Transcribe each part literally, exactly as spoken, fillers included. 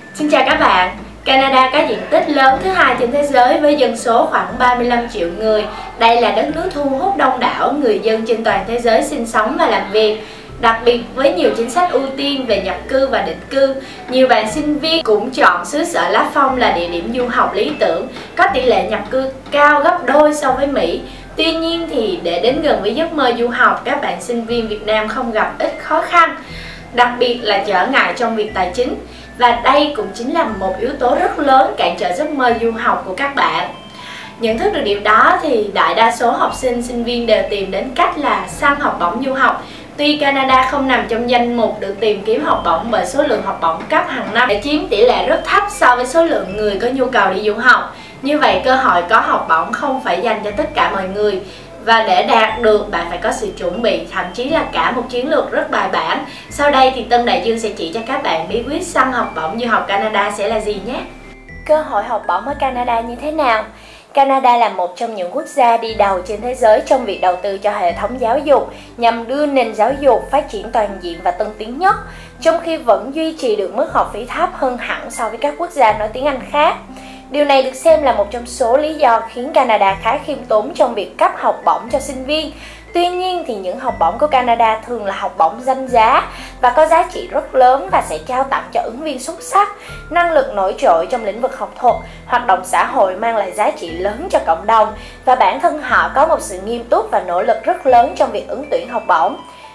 Xin chào các bạn. Canada có diện tích lớn thứ hai trên thế giới với dân số khoảng ba mươi lăm triệu người. Đây là đất nước thu hút đông đảo người dân trên toàn thế giới sinh sống và làm việc. Đặc biệt với nhiều chính sách ưu tiên về nhập cư và định cư, nhiều bạn sinh viên cũng chọn xứ sở lá phong là địa điểm du học lý tưởng, có tỷ lệ nhập cư cao gấp đôi so với Mỹ. Tuy nhiên thì để đến gần với giấc mơ du học, các bạn sinh viên Việt Nam không gặp ít khó khăn, đặc biệt là trở ngại trong việc tài chính. Và đây cũng chính là một yếu tố rất lớn cản trở giấc mơ du học của các bạn. Nhận thức được điều đó thì đại đa số học sinh, sinh viên đều tìm đến cách là săn học bổng du học. Tuy Canada không nằm trong danh mục được tìm kiếm học bổng bởi số lượng học bổng cấp hàng năm để chiếm tỷ lệ rất thấp so với số lượng người có nhu cầu đi du học. Như vậy cơ hội có học bổng không phải dành cho tất cả mọi người. Và để đạt được, bạn phải có sự chuẩn bị, thậm chí là cả một chiến lược rất bài bản. Sau đây thì Tân Đại Dương sẽ chỉ cho các bạn bí quyết săn học bổng du học Canada sẽ là gì nhé. Cơ hội học bổng ở Canada như thế nào? Canada là một trong những quốc gia đi đầu trên thế giới trong việc đầu tư cho hệ thống giáo dục nhằm đưa nền giáo dục phát triển toàn diện và tân tiến nhất, trong khi vẫn duy trì được mức học phí thấp hơn hẳn so với các quốc gia nói tiếng Anh khác. Điều này được xem là một trong số lý do khiến Canada khá khiêm tốn trong việc cấp học bổng cho sinh viên. Tuy nhiên thì những học bổng của Canada thường là học bổng danh giá và có giá trị rất lớn và sẽ trao tặng cho ứng viên xuất sắc, năng lực nổi trội trong lĩnh vực học thuật, hoạt động xã hội mang lại giá trị lớn cho cộng đồng và bản thân họ có một sự nghiêm túc và nỗ lực rất lớn trong việc ứng tuyển học bổng.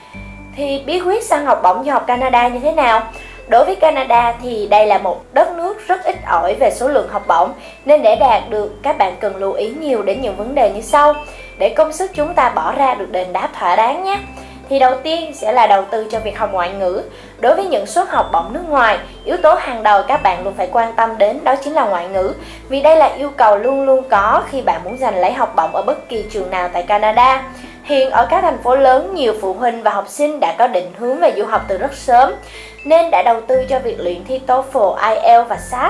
Thì bí quyết săn học bổng du học Canada như thế nào? Đối với Canada thì đây là một đất nước rất ít ỏi về số lượng học bổng, nên để đạt được các bạn cần lưu ý nhiều đến những vấn đề như sau để công sức chúng ta bỏ ra được đền đáp thỏa đáng nhé. Thì đầu tiên sẽ là đầu tư cho việc học ngoại ngữ. Đối với những suất học bổng nước ngoài, yếu tố hàng đầu các bạn luôn phải quan tâm đến đó chính là ngoại ngữ, vì đây là yêu cầu luôn luôn có khi bạn muốn giành lấy học bổng ở bất kỳ trường nào tại Canada. Hiện ở các thành phố lớn, nhiều phụ huynh và học sinh đã có định hướng về du học từ rất sớm, nên đã đầu tư cho việc luyện thi TOEFL, ai eo và sát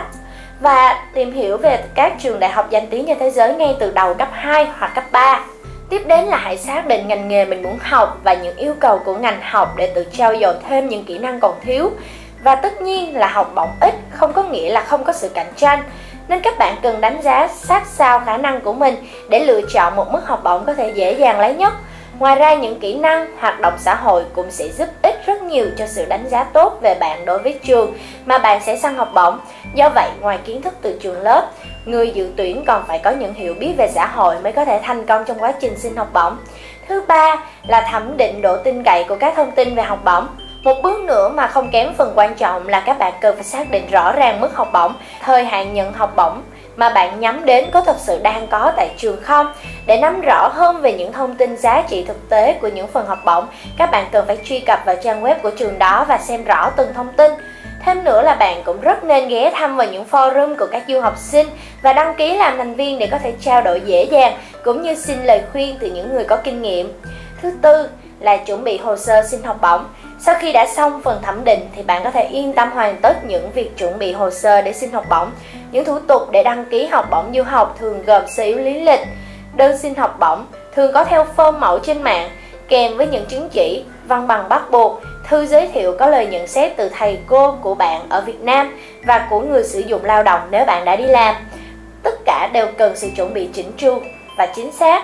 và tìm hiểu về các trường đại học danh tiếng trên thế giới ngay từ đầu cấp hai hoặc cấp ba. Tiếp đến là hãy xác định ngành nghề mình muốn học và những yêu cầu của ngành học để tự trau dồi thêm những kỹ năng còn thiếu. Và tất nhiên là học bổng ít không có nghĩa là không có sự cạnh tranh, nên các bạn cần đánh giá sát sao khả năng của mình để lựa chọn một mức học bổng có thể dễ dàng lấy nhất. Ngoài ra, những kỹ năng, hoạt động xã hội cũng sẽ giúp ích rất nhiều cho sự đánh giá tốt về bạn đối với trường mà bạn sẽ săn học bổng. Do vậy, ngoài kiến thức từ trường lớp, người dự tuyển còn phải có những hiểu biết về xã hội mới có thể thành công trong quá trình xin học bổng. Thứ ba là thẩm định độ tin cậy của các thông tin về học bổng. Một bước nữa mà không kém phần quan trọng là các bạn cần phải xác định rõ ràng mức học bổng, thời hạn nhận học bổng mà bạn nhắm đến có thật sự đang có tại trường không. Để nắm rõ hơn về những thông tin giá trị thực tế của những phần học bổng, các bạn cần phải truy cập vào trang web của trường đó và xem rõ từng thông tin. Thêm nữa là bạn cũng rất nên ghé thăm vào những forum của các du học sinh và đăng ký làm thành viên để có thể trao đổi dễ dàng cũng như xin lời khuyên từ những người có kinh nghiệm. Thứ tư là chuẩn bị hồ sơ xin học bổng. Sau khi đã xong phần thẩm định thì bạn có thể yên tâm hoàn tất những việc chuẩn bị hồ sơ để xin học bổng. Những thủ tục để đăng ký học bổng du học thường gồm sơ yếu lý lịch, đơn xin học bổng, thường có theo form mẫu trên mạng, kèm với những chứng chỉ, văn bằng bắt buộc, thư giới thiệu có lời nhận xét từ thầy cô của bạn ở Việt Nam và của người sử dụng lao động nếu bạn đã đi làm. Tất cả đều cần sự chuẩn bị chỉnh chu và chính xác.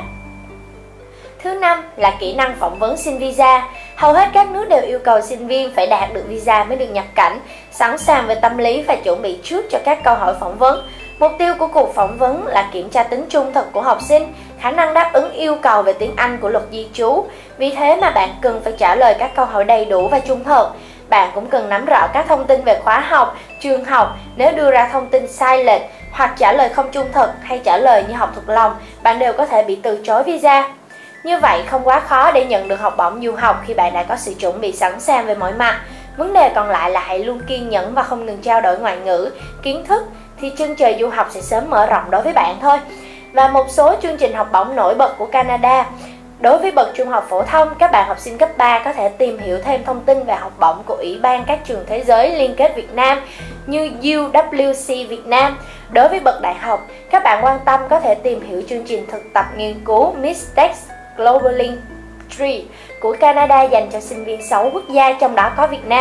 Thứ năm là kỹ năng phỏng vấn xin visa. Hầu hết các nước đều yêu cầu sinh viên phải đạt được visa mới được nhập cảnh, sẵn sàng về tâm lý và chuẩn bị trước cho các câu hỏi phỏng vấn. Mục tiêu của cuộc phỏng vấn là kiểm tra tính trung thực của học sinh, khả năng đáp ứng yêu cầu về tiếng Anh của luật di trú. Vì thế mà bạn cần phải trả lời các câu hỏi đầy đủ và trung thực. Bạn cũng cần nắm rõ các thông tin về khóa học, trường học. Nếu đưa ra thông tin sai lệch hoặc trả lời không trung thực hay trả lời như học thuộc lòng, bạn đều có thể bị từ chối visa. Như vậy không quá khó để nhận được học bổng du học khi bạn đã có sự chuẩn bị sẵn sàng về mọi mặt. Vấn đề còn lại là hãy luôn kiên nhẫn và không ngừng trao đổi ngoại ngữ, kiến thức thì chân trời du học sẽ sớm mở rộng đối với bạn thôi. Và một số chương trình học bổng nổi bật của Canada. Đối với bậc trung học phổ thông, các bạn học sinh cấp ba có thể tìm hiểu thêm thông tin về học bổng của Ủy ban các trường thế giới liên kết Việt Nam như U W C Việt Nam. Đối với bậc đại học, các bạn quan tâm có thể tìm hiểu chương trình thực tập nghiên cứu Mistex Global Link ba của Canada dành cho sinh viên sáu quốc gia, trong đó có Việt Nam.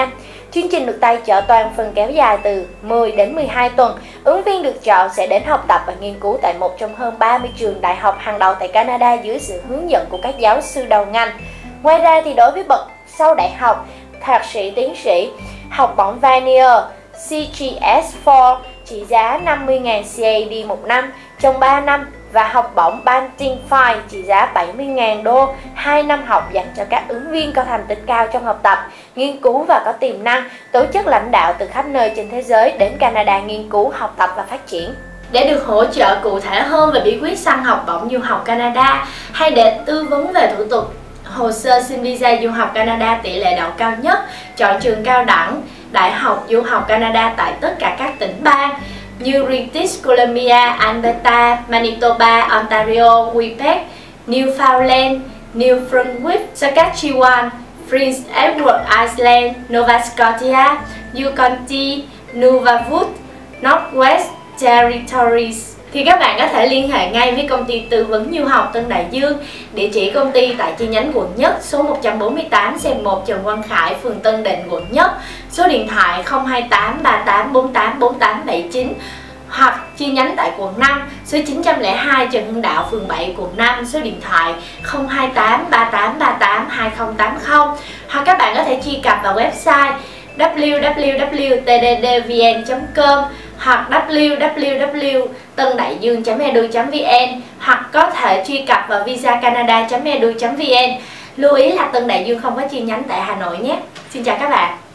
Chương trình được tài trợ toàn phần kéo dài từ mười đến mười hai tuần. Ứng viên được chọn sẽ đến học tập và nghiên cứu tại một trong hơn ba mươi trường đại học hàng đầu tại Canada dưới sự hướng dẫn của các giáo sư đầu ngành. Ngoài ra thì đối với bậc sau đại học, thạc sĩ, tiến sĩ, học bổng Vanier C G S bốn trị giá năm mươi nghìn C A D một năm trong ba năm và học bổng Banting Fine trị giá bảy mươi nghìn đô hai năm học dành cho các ứng viên có thành tích cao trong học tập, nghiên cứu và có tiềm năng. Tổ chức lãnh đạo từ khắp nơi trên thế giới đến Canada nghiên cứu, học tập và phát triển. Để được hỗ trợ cụ thể hơn về bí quyết săn học bổng du học Canada hay để tư vấn về thủ tục hồ sơ xin visa du học Canada tỷ lệ đậu cao nhất, chọn trường cao đẳng, đại học du học Canada tại tất cả các tỉnh bang như British Columbia, Alberta, Manitoba, Ontario, Quebec, Newfoundland, New Brunswick, Saskatchewan, Prince Edward Island, Nova Scotia, Yukon-T, Nunavut, Northwest Territories. Thì các bạn có thể liên hệ ngay với công ty tư vấn du học Tân Đại Dương. Địa chỉ công ty tại chi nhánh quận Nhất, số một trăm bốn mươi tám xẹt một Trần Quang Khải, phường Tân Định, quận Nhất. Số điện thoại không hai tám ba tám bốn tám bốn tám bảy chín. Hoặc chi nhánh tại quận năm, số chín trăm lẻ hai Trần Hưng Đạo, phường bảy, quận năm. Số điện thoại không hai tám ba tám ba tám hai không tám không. Hoặc các bạn có thể truy cập vào website w w w chấm t d d v n chấm com hoặc w w w chấm tân đại dương chấm e d u chấm v n, hoặc có thể truy cập vào visa canada chấm e d u chấm v n. Lưu ý là Tân Đại Dương không có chi nhánh tại Hà Nội nhé. Xin chào các bạn.